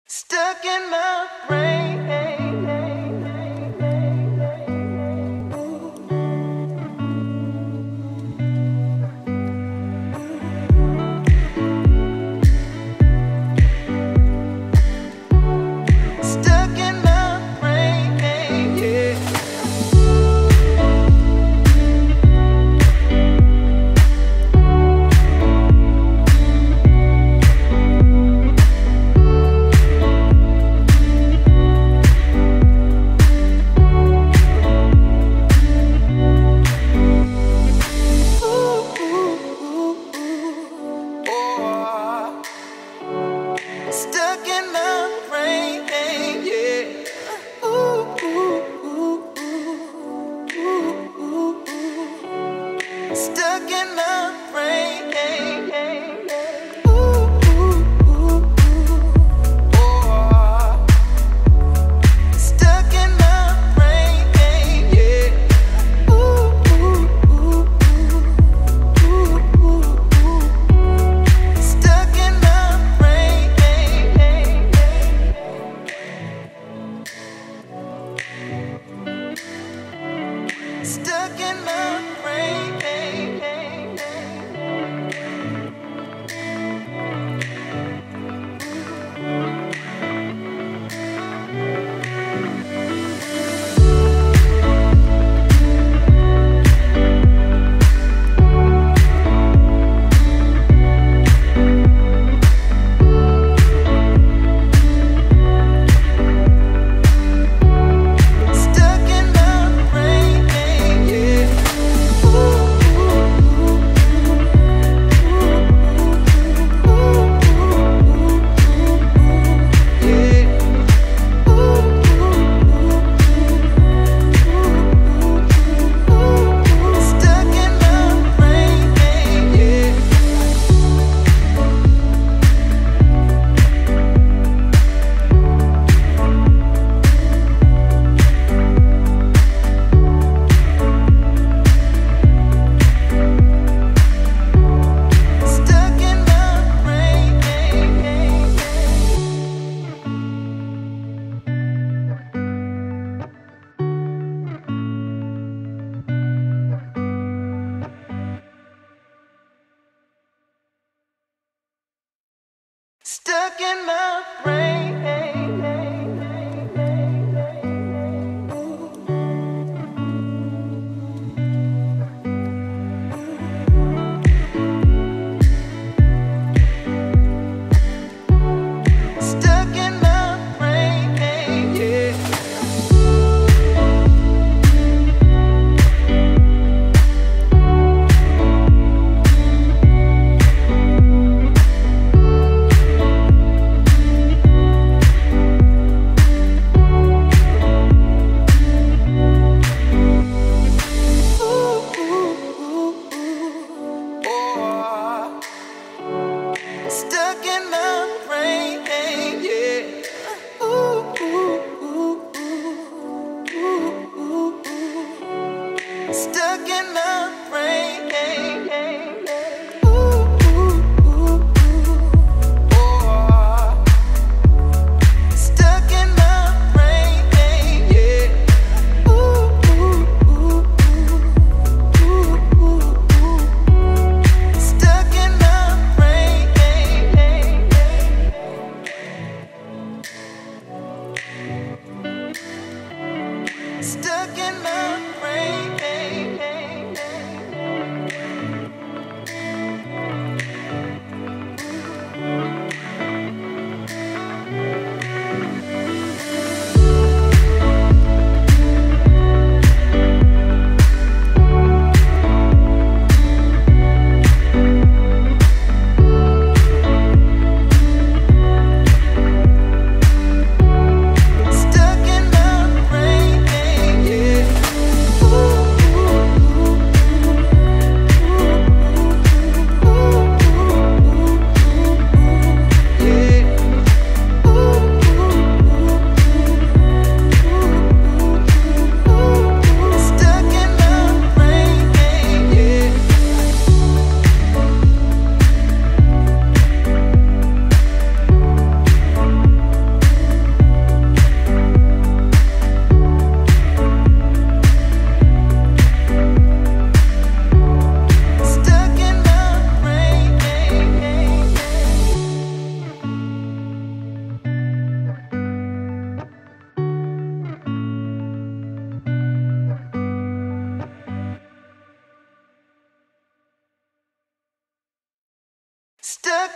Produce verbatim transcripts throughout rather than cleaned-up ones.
Stuck in my brain. Stuck in my brain, yeah.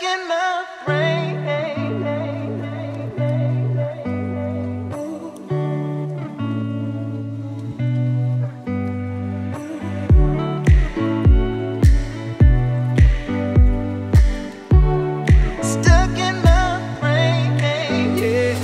in my brain. Stuck in my brain, yeah.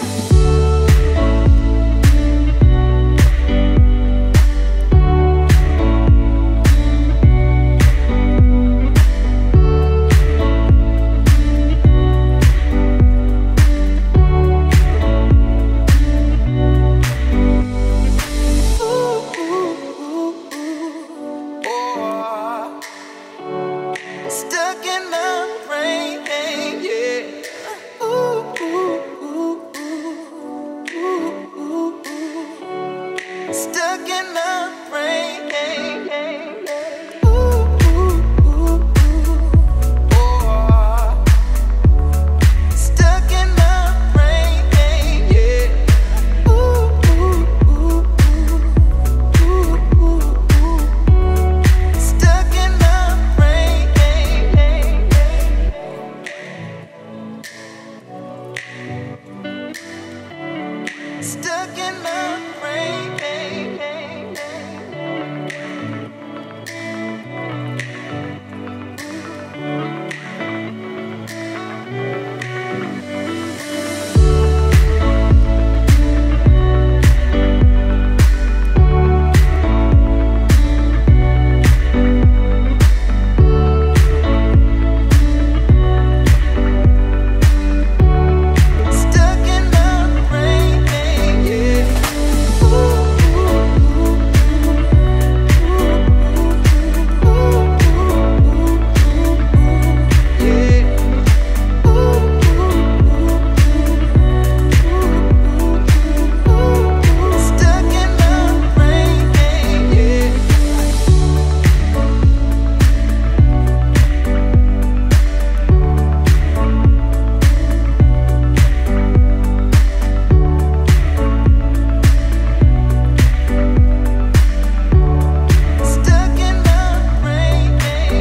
Stuck in my brain, yeah. Ooh, ooh, ooh, ooh, ooh, ooh. Stuck in my brain, ooh, ooh, ooh, ooh. Stuck in my brain, yeah. Ooh, ooh, ooh, ooh, ooh, ooh. Stuck in my brain. Stuck in my brain. Stuck in my brain, yeah. Ooh, ooh, ooh, ooh, yeah. Ooh, ooh, ooh, stuck in my brain, yeah. Stuck in my brain.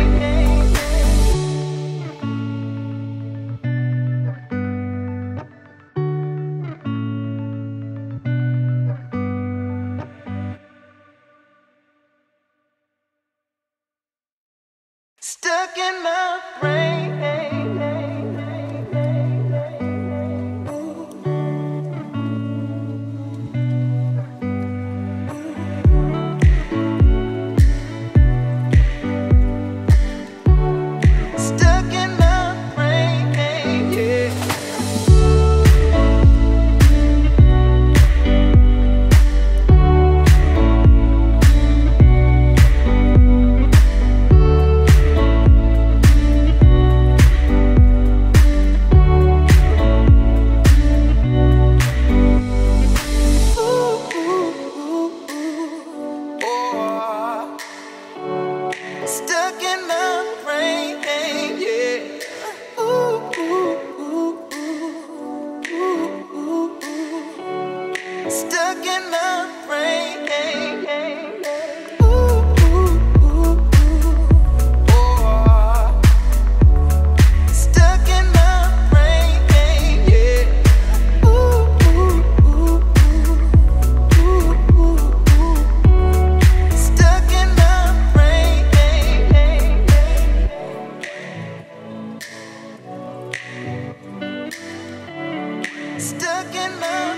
Stuck in my brain. Stuck in my brain, yeah. Ooh, ooh, ooh, ooh, oh. Stuck in my brain, yeah. Ooh, ooh, ooh, ooh, ooh, ooh, ooh. Stuck in my brain, ooh, ooh, ooh, ooh, oh. Stuck in my brain, yeah. Ooh, ooh, ooh, ooh, ooh, ooh. Stuck in my brain. Stuck in my